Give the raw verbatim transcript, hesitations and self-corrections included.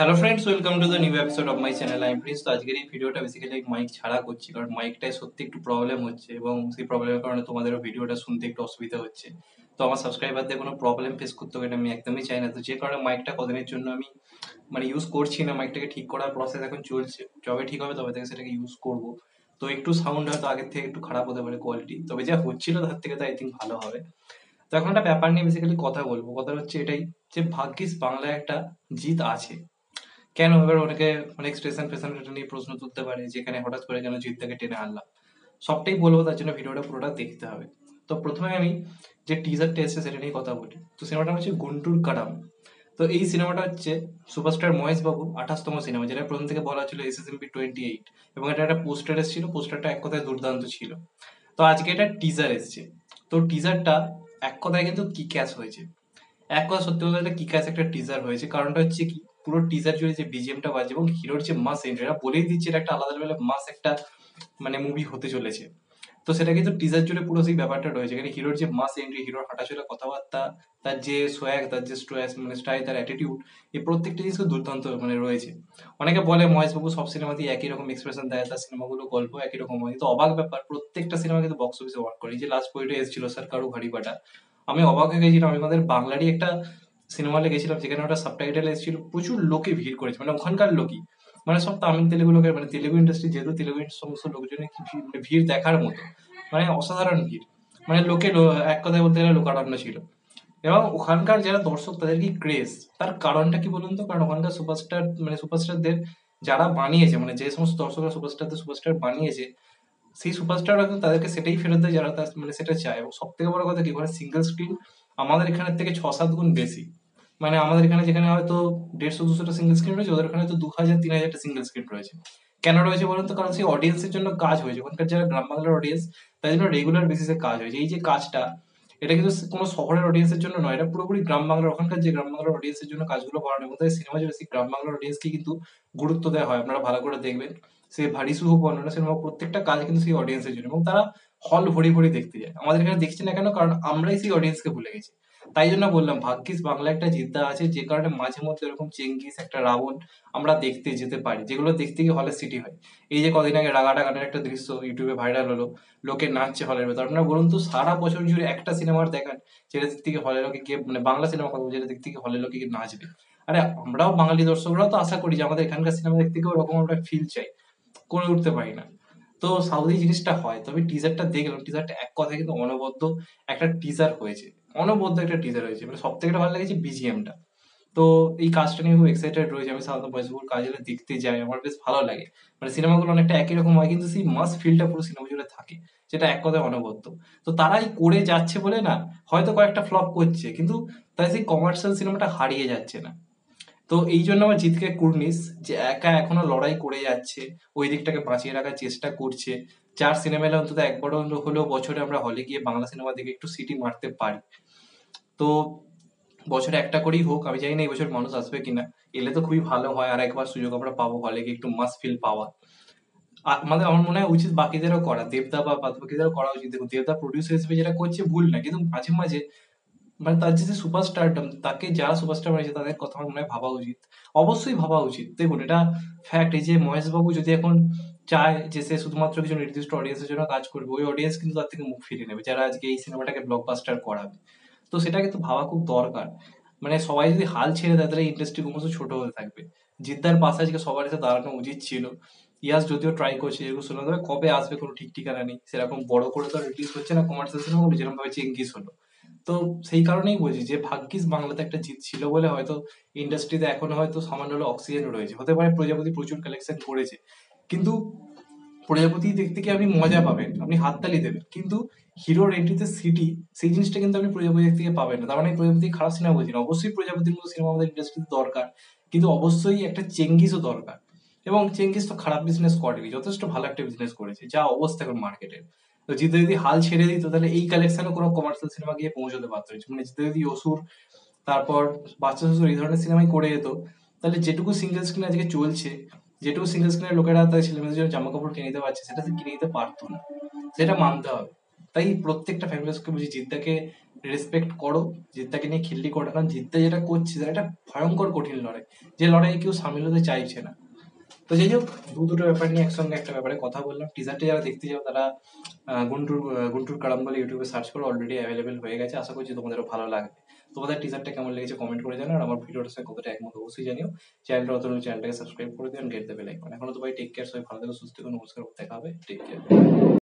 Hello friends, welcome to the new episode of my channel. I am Prince. তো আজকের এই ভিডিওটা basically mic ছাড়া করছি, কারণ মাইকটায় সত্যি একটু প্রবলেম হচ্ছে এবং সেই প্রবলেমের কারণে তোমাদেরও ভিডিওটা শুনতে একটু অসুবিধা হচ্ছে। তো আমার সাবস্ক্রাইবারদের কোনো প্রবলেম ফেস করতে হবে, এটা আমি একদমই চাই না। তো যে কারণে মাইকটা কদিনের জন্য আমি মানে ইউজ করছি না। মাইকটাকে ঠিক করার প্রসেস এখন চলছে, যবে ঠিক হবে তবে থেকে সেটাকে ইউজ করব। তো একটু সাউন্ড হয়তো আগের থেকে একটু খারাপ হতে পারে কোয়ালিটি, তবে যা হচ্ছিল তার থেকে তো আই থিঙ্ক ভালো হবে। তো এখন একটা ব্যাপার নিয়ে বেসিক্যালি কথা বলবো। কথা হচ্ছে এটাই যে ভাগ্যিস বাংলায় একটা জিত আছে। কেন? এবার অনেকে অনেক স্টেশন ফেশন এটা নিয়ে প্রশ্ন তুলতে পারে, যেখানে হঠাৎ করে কেন জিৎটাকে টেনে আনলাম। সবটাই বলবো, তার জন্য ভিডিওটা পুরোটা দেখতে হবে। তো প্রথমে আমি যে টিজারটা এসেছে সেটা নিয়ে কথা বলি। তো সিনেমাটা হচ্ছে গুন্টুর কারাম। তো এই সিনেমাটা হচ্ছে সুপারস্টার মহেশ বাবু আঠাশতম সিনেমা, যেটা প্রথম থেকে বলা ছিল S S M P twenty eight, এবং এটা একটা পোস্টার এসেছিল। পোস্টারটা এক কথায় দুর্দান্ত ছিল। তো আজকে এটা টিজার এসছে। তো টিজারটা এক কথায় কিন্তু কি ক্যাচ হয়েছে। এক কথা সত্যি বলতে একটা কিক একটা টিজার হয়েছে। কারণটা হচ্ছে কি, পুরো টিজার জুড়ে যে বিজিএমটা বাজে এবং হিরোর যে মাস এন্ট্রি, এটা বলেই দিচ্ছে এটা একটা আলাদা লেভেলের মাস একটা মানে মুভি হতে চলেছে। তো সেটা কিন্তু টিজার জুড়ে পুরো সেই ব্যাপারটা রয়েছে। এখানে হিরোর যে মাস এন্ট্রি, হিরোর হাঁটাচলা, কথাবার্তা, তার যে সোয়াগ, তার যে স্ট্রেস মানে স্টাইল, তার অ্যাটিটিউড, এই প্রত্যেকটা জিনিস খুব দুর্দান্ত মানে রয়েছে। অনেকে বলে মহেশবাবু সব সিনেমাতেই একই রকম এক্সপ্রেশন দেয়, তার সিনেমাগুলো গল্প একই রকম হয়, কিন্তু অবাক ব্যাপার প্রত্যেকটা সিনেমা কিন্তু বক্স অফিসে ওয়ার্ক করে। এই যে লাস্ট বইটা এসেছিল স্যার কারু হাড়িপাটা, আমি অবাক হয়ে গেছিলাম। আমি আমাদের বাংলারই একটা সিনেমা হলে গেছিলাম, যেখানে ওটা সাবটাইটেল এসেছিল, প্রচুর লোকে ভিড় করেছে, মানে ওখানকার লোকই, মানে সব তামিল তেলেগু লোকের, মানে তেলেগু ইন্ডাস্ট্রি যেহেতু, তেলেগু সমস্ত লোকজনের কি ভিড়, মানে ভিড় দেখার মতো, মানে অসাধারণ ভিড়। মানে লোকে লো- এক কথায় বলতে গেলে লোকারণ্য ছিল। এবং ওখানকার যারা দর্শক তাদের কি ক্রেজ, তার কারণটা কি বলুন তো? কারণ ওখানকার সুপারস্টার মানে সুপারস্টারদের যারা বানিয়েছে, মানে যে সমস্ত দর্শকরা সুপারস্টারদের সুপারস্টার বানিয়েছে, সেই সুপারস্টাররা কিন্তু তাদেরকে সেটাই ফেরত দেয় যারা তার মানে সেটা চায়। এবং সব থেকে বড় কথা কি, ওখানে সিঙ্গেল স্ক্রিন আমাদের এখানের থেকে ছ সাত গুণ বেশি। মানে আমাদের এখানে যেখানে হয়তো দেড়শো দুশোটা সিঙ্গেল স্ক্রিন রয়েছে, ওদের এখানে তো দু হাজার তিন হাজারটা সিঙ্গেল স্ক্রিন রয়েছে। কেন রয়েছে বলুন তো? কারণ সেই অডিয়েন্সের জন্য কাজ হয়েছে, ওখানকার যারা গ্রাম বাংলার অডিয়েন্স, তাই জন্য রেগুলার বেসিসে কাজ হয়েছে। এই যে কাজটা, এটা কিন্তু কোনো শহরের অডিয়েন্সের জন্য নয়, এটা পুরোপুরি গ্রাম বাংলার, ওখানকার যে গ্রাম বাংলার অডিয়েন্সের জন্য কাজগুলো বানানো। এবং তাই সিনেমা যে বেশি গ্রাম বাংলার অডিয়েন্সকে কিন্তু গুরুত্ব দেওয়া হয়, আপনারা ভালো করে দেখবেন। সে ভারী সুহ অন্যান্য সিনেমা প্রত্যেকটা কাজ কিন্তু সেই অডিয়েন্সের জন্য, এবং তারা হল ভরি ভরি দেখতে যায়। আমাদের এখানে দেখছি না কেন? কারণ আমরাই সেই অডিয়েন্সকে ভুলে গেছি। তাই জন্য বললাম ভাগ্যিস বাংলা একটা জিদ্দা আছে, যে কারণে মাঝে মধ্যে এরকম চেঙ্গিস, একটা রাবণ আমরা দেখতে যেতে পারি, যেগুলো দেখতে গিয়ে হলে সিটি হয়। এই যে কদিন আগে রাগাটা গানের একটা দৃশ্য ইউটিউবে ভাইরাল হলো, লোকে নাচছে হলের ভেতর। আপনারা বলুন তো, সারা বছর জুড়ে একটা সিনেমার দেখান যেটা দিক থেকে হলে লোকে গিয়ে, মানে বাংলা সিনেমা কথা বলছি, যেটা দিক থেকে হলে লোকে গিয়ে নাচবে। আরে আমরাও বাঙালি দর্শকরাও তো আশা করি যে আমাদের এখানকার সিনেমা দেখতে গিয়ে ওরকম আমরা ফিল চাই, করে উঠতে পারি না। তো সাউথে জিনিসটা হয়। তবে টিজারটা দেখলাম, টিজারটা এক কথায় কিন্তু অনবদ্য একটা টিজার হয়েছে। অনবদ্য একটা টিজার হয়েছে, মানে সব থেকে ভালো লেগেছে বিজিএমটা। তো এই কাজটা নিয়ে খুব এক্সাইটেড রয়েছে। আমি সাধারণত বয়সবুল কাজ হলে দেখতে যাই, আমার বেশ ভালো লাগে। মানে সিনেমাগুলো অনেকটা একই রকম হয়, কিন্তু সেই মাস ফিলটা পুরো সিনেমা জুড়ে থাকে, যেটা এক কথায় অনবদ্য। তো তারাই করে যাচ্ছে বলে না, হয়তো কয়েকটা ফ্লপ করছে, কিন্তু তাই সেই কমার্শিয়াল সিনেমাটা হারিয়ে যাচ্ছে না। তো এই জন্য আমার জিতকে কুর্নিশ, যে একা এখনো লড়াই করে যাচ্ছে, ওই দিকটাকে বাঁচিয়ে রাখার চেষ্টা করছে। চার সিনেমা এলে অন্তত একবার হলেও বছরে আমরা হলে গিয়ে বাংলা সিনেমা দেখে একটু সিটি মারতে পারি। তো বছরে একটা করেই হোক, আমি জানি না এই বছর মানুষ আসবে কিনা। এলে তো খুবই ভালো হয়, আর একবার সুযোগ আমরা পাবো হলে গিয়ে একটু মাস ফিল পাওয়া। আ- আমাদের আমার মনে হয় উচিত বাকিদেরও করা, দেবদা বা বাদ বাকিদেরও করা উচিত। দেখুন, দেবদা প্রডিউসার হিসেবে যেটা করছে ভুল না, কিন্তু মাঝে মাঝে মানে তার যে সুপারস্টারডম, তাকে যারা সুপারস্টার বানিয়েছে তাদের কথা আমার মনে হয় ভাবা উচিত। অবশ্যই ভাবা উচিত। দেখুন, এটা ফ্যাক্ট। এই যে মহেশ বাবু যদি এখন চায় যে সে শুধুমাত্র কিছু নির্দিষ্ট অডিয়েন্সের জন্য কাজ করবে, ওই অডিয়েন্স কিন্তু তার থেকে মুখ ফিরিয়ে নেবে, যারা আজকে এই সিনেমাটাকে ব্লকবাস্টার করাবে। তো সেটা কিন্তু ভাবা খুব দরকার। মানে সবাই যদি হাল ছেড়ে দেয়, তাহলে ইন্ডাস্ট্রি ক্রমশ ছোট হতে থাকবে। জিদ্দার পাশে আজকে সবার এসে দাঁড়ানো উচিত ছিল। ইয়াস যদিও ট্রাই করছে, যেগুলো শোনা যাবে, কবে আসবে কোনো ঠিক ঠিকানা নেই। সেরকম বড় করে তো রিলিজ হচ্ছে না কমার্শিয়াল সিনেমাগুলো, যেরকম ভাবে চেঙ্গিস হলো। তো সেই কারণেই বলছি যে ভাগ্যিস বাংলাতে একটা জিত ছিল বলে হয়তো ইন্ডাস্ট্রিতে এখনো হয়তো সামান্য হলো অক্সিজেন রয়েছে। হতে পারে প্রজাপতি প্রচুর কালেকশন করেছে, কিন্তু প্রজাপতি দেখতে কি আপনি মজা পাবেন, আপনি হাততালি দেবেন, কিন্তু হিরোর এন্ট্রিতে সিটি, সেই জিনিসটা কিন্তু আপনি প্রজাপতি থেকে পাবেন না। তার মানে প্রজাপতি খারাপ সিনেমা বলছি না, অবশ্যই প্রজাপতির মতো সিনেমা আমাদের ইন্ডাস্ট্রিতে দরকার, কিন্তু অবশ্যই একটা চেঙ্গিসও দরকার। এবং চেঙ্গিস তো খারাপ বিজনেস করেনি, যথেষ্ট ভালো একটা বিজনেস করেছে, যা অবস্থা এখন মার্কেটের। তো জিতে যদি হাল ছেড়ে দিত, তাহলে এই কালেকশনে কোনো কমার্শিয়াল সিনেমা গিয়ে পৌঁছতে পারতো না। মানে জিতে যদি অসুর, তারপর বাচ্চা শ্বশুর, এই ধরনের সিনেমাই করে যেত, তাহলে যেটুকু সিঙ্গেল স্ক্রিন আজকে চলছে, যেটুকু সিঙ্গেল স্ক্রিনের লোকেরা তাদের ছেলে মেয়েদের জন্য জামা কাপড় কিনে দিতে পারছে, সেটা সে কিনে দিতে পারতো না। সেটা মানতে হবে। তাই প্রত্যেকটা ফ্যান বেসকে বলছি জিদ্দাকে রেসপেক্ট করো, জিদ্দাকে নিয়ে খিল্লি করো না, কারণ জিদ্দা যেটা করছে সেটা একটা ভয়ঙ্কর কঠিন লড়াই, যে লড়াইয়ে কেউ সামিল হতে চাইছে না। তো যাই হোক, দু দুটো ব্যাপার নিয়ে একসঙ্গে একটা ব্যাপারে কথা বললাম। টিজারটি যারা দেখতে যাও তারা আহ, গুন্টুর আহ, গুন্টুর কারাম বলে ইউটিউবে সার্চ করো, অলরেডি অ্যাভেলেবেল হয়ে গেছে। আশা করছি তোমাদেরও ভালো লাগবে। তোমাদের টিজারটা কেমন লেগেছে কমেন্ট করে জানাও, আর আমার ভিডিওটার সাথে কতটা একমত অবশ্যই জানিও। চ্যানেলটা অত চ্যানেলটাকে সাবস্ক্রাইব করে দিও, গেট দ্য বেল আইকন। এখন তো ভাই টেক কেয়ার, সবাই ভালো থেকো, সুস্থ থেকো, নমস্কার, দেখা হবে, টেক কেয়ার।